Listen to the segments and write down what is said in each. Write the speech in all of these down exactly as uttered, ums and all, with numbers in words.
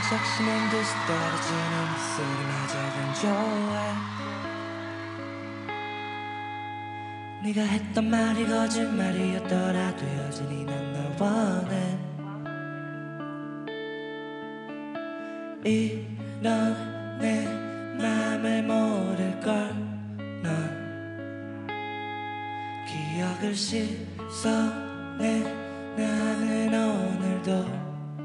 싹시는 듯이 떨어지는 소리마저 건조해. 네가 했던 말이 거짓말이었더라도 여전히 난 널 원해. 이런 내 맘을 모를걸. 넌 기억을 씻어내. 나는 오늘도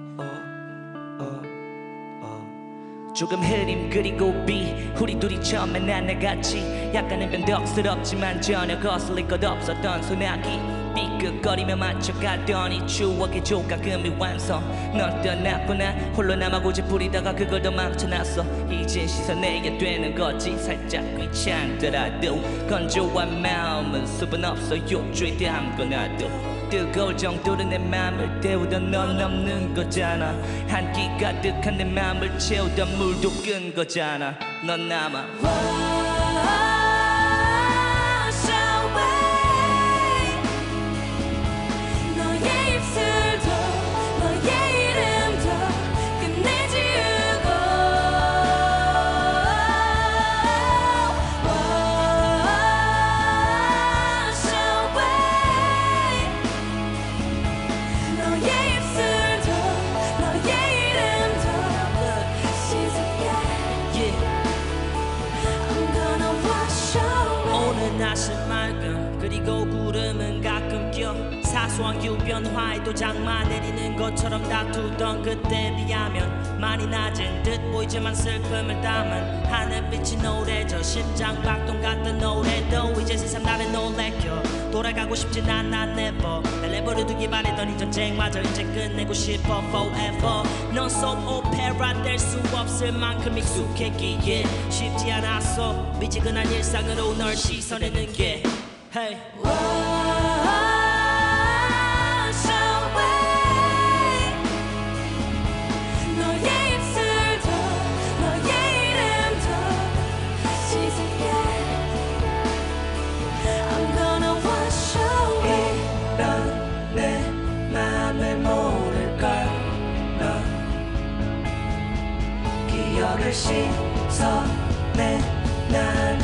조금 흐림 그리고 비 우리 둘이 처음 만난 날같이 약간은 변덕스럽지만 전혀 거슬릴 것 없었던 소나기 삐끗거리며 맞춰가더니 추억의 조각음이 완성. 널 떠났구나 홀로 남아 고집부리다가 그걸 더 망쳐놨어. 이제 씻어내야 되는 거지 살짝 귀찮더라도 건조한 마음은 수분 없어 욕조에 담궈놔도 뜨거울 정도로 내 맘을 때우던 넌 없는 거잖아. 한끼 가득한 내 맘을 채우던 물도 끈 거잖아. 넌 남아. 날씨 맑음 그리고 구름은 가끔 껴. 사소한 기후변화에도 장마 내리는 것처럼 다투던 그때에 비하면 많이 낮은 듯 보이지만 슬픔을 담은 하늘빛이 노래져. 심장 박동 같은 노래도 이제 세상 나를 놀래켜. 돌아가고 싶진 않아 never. 날 내버려 두기 바랬던 이 전쟁마저 이제 끝내고 싶어 forever. 넌 soap opera 될 수 없을 만큼 익숙했기에 쉽지 않았어. 미지근한 일상으로 널 씻어내는 게 hey. 기억을 씻어내. 날